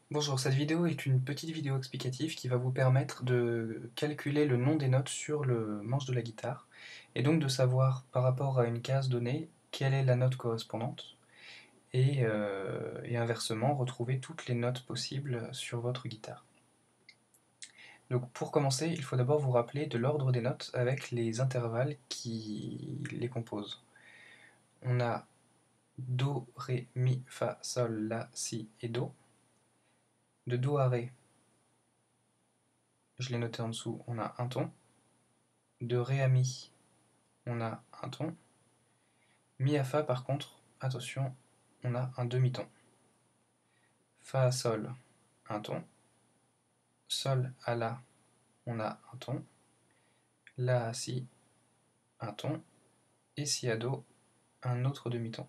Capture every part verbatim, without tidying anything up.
Bonjour, cette vidéo est une petite vidéo explicative qui va vous permettre de calculer le nom des notes sur le manche de la guitare et donc de savoir par rapport à une case donnée quelle est la note correspondante et, euh, et inversement retrouver toutes les notes possibles sur votre guitare. Donc pour commencer, il faut d'abord vous rappeler de l'ordre des notes avec les intervalles qui les composent. On a Do, Ré, Mi, Fa, Sol, La, Si et Do. De Do à Ré, je l'ai noté en dessous, on a un ton. De Ré à Mi, on a un ton. Mi à Fa, par contre, attention, on a un demi-ton. Fa à Sol, un ton. Sol à La, on a un ton. La à Si, un ton. Et Si à Do, un autre demi-ton.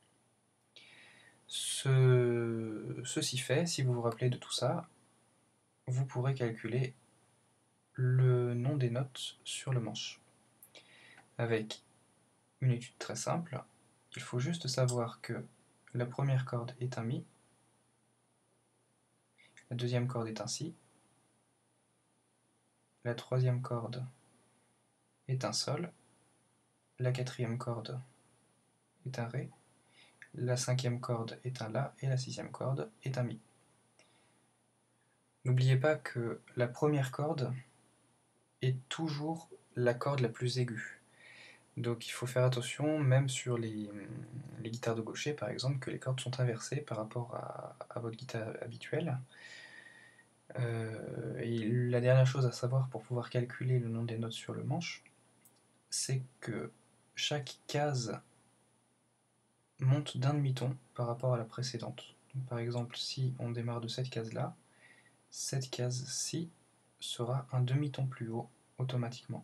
Ce... Ceci fait, si vous vous rappelez de tout ça, vous pourrez calculer le nom des notes sur le manche. Avec une étude très simple, il faut juste savoir que la première corde est un Mi, la deuxième corde est un Si, la troisième corde est un Sol, la quatrième corde est un Ré, la cinquième corde est un La et la sixième corde est un Mi. N'oubliez pas que la première corde est toujours la corde la plus aiguë. Donc il faut faire attention, même sur les, les guitares de gaucher par exemple, que les cordes sont inversées par rapport à, à votre guitare habituelle. Euh, et la dernière chose à savoir pour pouvoir calculer le nom des notes sur le manche, c'est que chaque case monte d'un demi-ton par rapport à la précédente. Donc, par exemple, si on démarre de cette case-là, cette case-ci sera un demi-ton plus haut automatiquement.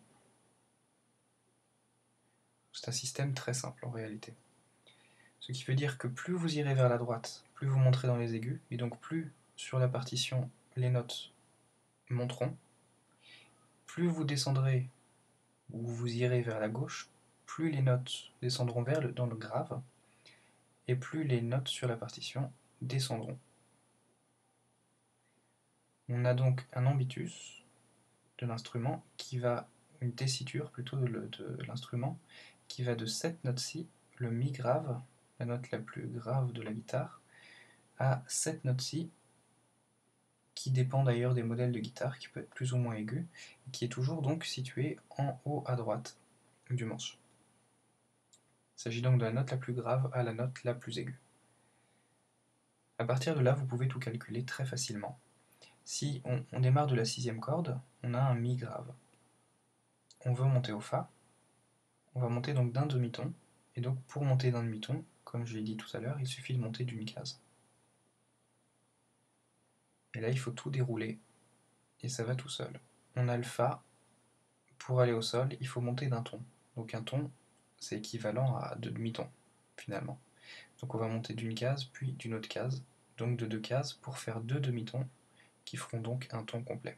C'est un système très simple en réalité. Ce qui veut dire que plus vous irez vers la droite, plus vous monterez dans les aigus, et donc plus sur la partition les notes monteront. Plus vous descendrez ou vous irez vers la gauche, plus les notes descendront vers le, dans le grave, et plus les notes sur la partition descendront. On a donc un ambitus de l'instrument qui va, une tessiture plutôt de, de l'instrument, qui va de cette note-ci, le Mi grave, la note la plus grave de la guitare, à cette note-ci, qui dépend d'ailleurs des modèles de guitare, qui peut être plus ou moins aigu, et qui est toujours donc située en haut à droite du manche. Il s'agit donc de la note la plus grave à la note la plus aiguë. À partir de là, vous pouvez tout calculer très facilement. Si on, on démarre de la sixième corde, on a un Mi grave. On veut monter au Fa, on va monter donc d'un demi-ton, et donc pour monter d'un demi-ton, comme je l'ai dit tout à l'heure, il suffit de monter d'une case. Et là, il faut tout dérouler, et ça va tout seul. On a le Fa, pour aller au Sol, il faut monter d'un ton. Donc un ton, c'est équivalent à deux demi-tons, finalement. Donc on va monter d'une case, puis d'une autre case, donc de deux cases, pour faire deux demi-tons, qui feront donc un ton complet.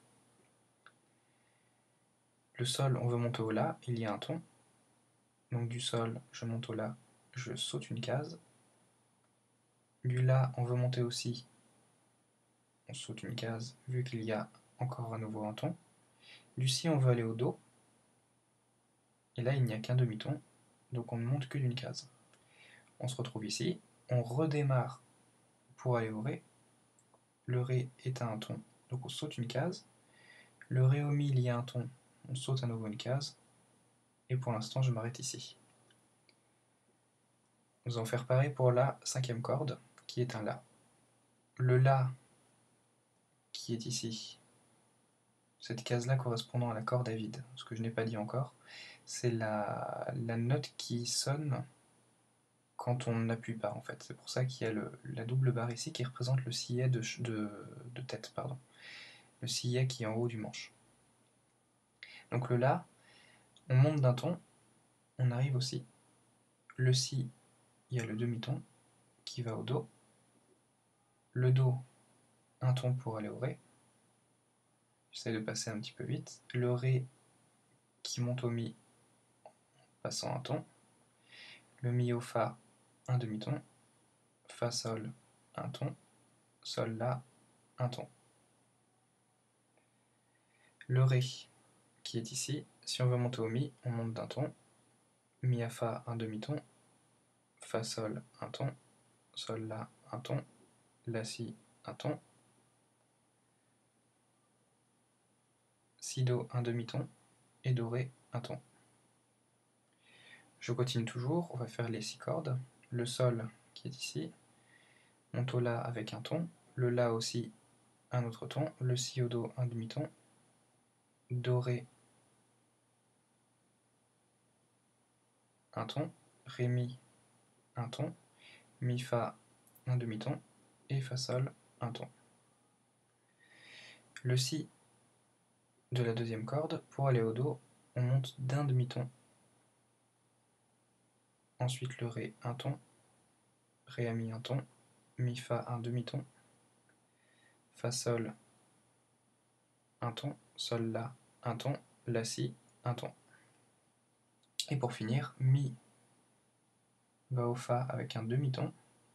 Le Sol, on veut monter au La, il y a un ton. Donc du Sol, je monte au La, je saute une case. Du La, on veut monter au Si, on saute une case, vu qu'il y a encore à nouveau un ton. Du Si, on veut aller au Do, et là il n'y a qu'un demi-ton, donc on ne monte que d'une case. On se retrouve ici, on redémarre pour aller au Ré. Le Ré est à un ton, donc on saute une case. Le Ré au Mi, il y a un ton, on saute à nouveau une case. Et pour l'instant, je m'arrête ici. Nous allons faire pareil pour la cinquième corde, qui est un La. Le La, qui est ici, cette case-là correspondant à la corde à vide, ce que je n'ai pas dit encore, c'est la, la note qui sonne quand on n'appuie pas, en fait. C'est pour ça qu'il y a le, la double barre ici qui représente le sillet de, de, de tête, pardon. Le sillet qui est en haut du manche. Donc le La, on monte d'un ton, on arrive au Si. Le Si, il y a le demi-ton qui va au Do. Le Do, un ton pour aller au Ré. J'essaie de passer un petit peu vite. Le Ré qui monte au Mi, passant un ton. Le Mi au Fa, un demi-ton. Fa Sol, un ton. Sol La, un ton. Le Ré qui est ici, si on veut monter au Mi, on monte d'un ton. Mi à Fa, un demi-ton. Fa Sol, un ton. Sol La, un ton. La Si, un ton. Si Do, un demi-ton. Et Do Ré, un ton. Je continue toujours, on va faire les six cordes. Le Sol qui est ici. Monte au La avec un ton. Le La aussi, un autre ton. Le Si au Do, un demi-ton. Do Ré, un ton. Ré Mi, un ton. Mi Fa, un demi-ton. Et Fa Sol, un ton. Le Si de la deuxième corde, pour aller au Do, on monte d'un demi-ton. Ensuite le Ré, un ton. Ré à Mi, un ton. Mi Fa, un demi-ton. Fa Sol, un ton. Sol La, un ton. La Si, un ton. Et pour finir, Mi va au Fa avec un demi-ton.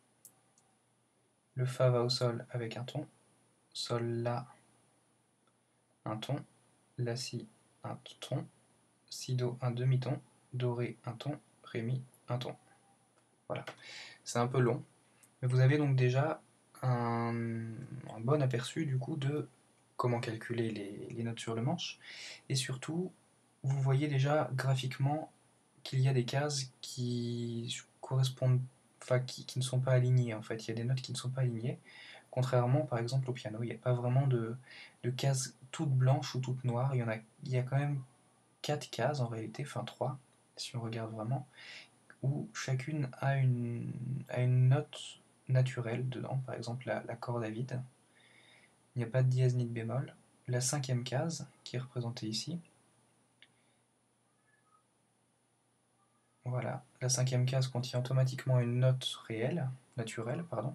Le Fa va au Sol avec un ton. Sol La, un ton. La Si, un ton. Si Do, un demi-ton. Do Ré, un ton. Ré Mi, un ton. Voilà. C'est un peu long, mais vous avez donc déjà un, un bon aperçu du coup de comment calculer les, les notes sur le manche. Et surtout, vous voyez déjà graphiquement qu'il y a des cases qui correspondent, enfin qui, qui ne sont pas alignées en fait. Il y a des notes qui ne sont pas alignées. Contrairement par exemple au piano, il n'y a pas vraiment de, de cases toutes blanches ou toutes noires. Il y en a, il y a quand même quatre cases en réalité, enfin trois, si on regarde vraiment, où chacune a une, a une note naturelle dedans, par exemple la, la corde à vide. Il n'y a pas de dièse ni de bémol. La cinquième case, qui est représentée ici, voilà, la cinquième case contient automatiquement une note réelle, naturelle, pardon.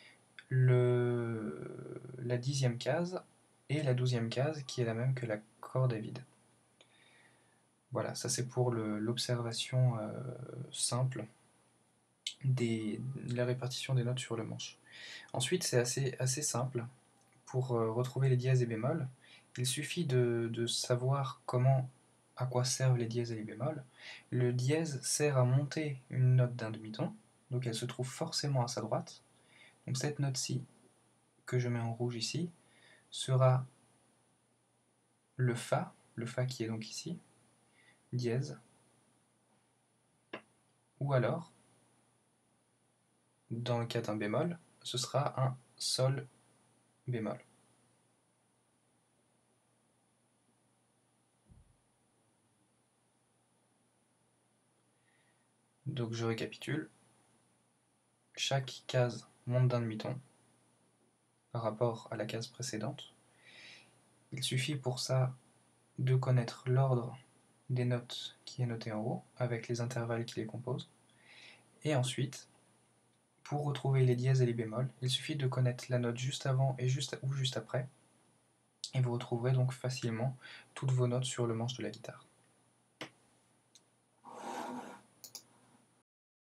Le, la dixième case et la douzième case qui est la même que la corde à vide. Voilà, ça c'est pour l'observation euh, simple des, de la répartition des notes sur le manche. Ensuite, c'est assez, assez simple. Pour euh, retrouver les dièses et bémols, il suffit de, de savoir comment, à quoi servent les dièses et les bémols. Le dièse sert à monter une note d'un demi-ton, donc elle se trouve forcément à sa droite. Donc cette note-ci, que je mets en rouge ici, sera le Fa, le Fa qui est donc ici, dièse, ou alors, dans le cas d'un bémol, ce sera un Sol bémol. Donc je récapitule, chaque case monte d'un demi-ton par rapport à la case précédente. Il suffit pour ça de connaître l'ordre des notes qui est noté en haut, avec les intervalles qui les composent. Et ensuite, pour retrouver les dièses et les bémols, il suffit de connaître la note juste avant et juste, ou juste après, et vous retrouverez donc facilement toutes vos notes sur le manche de la guitare.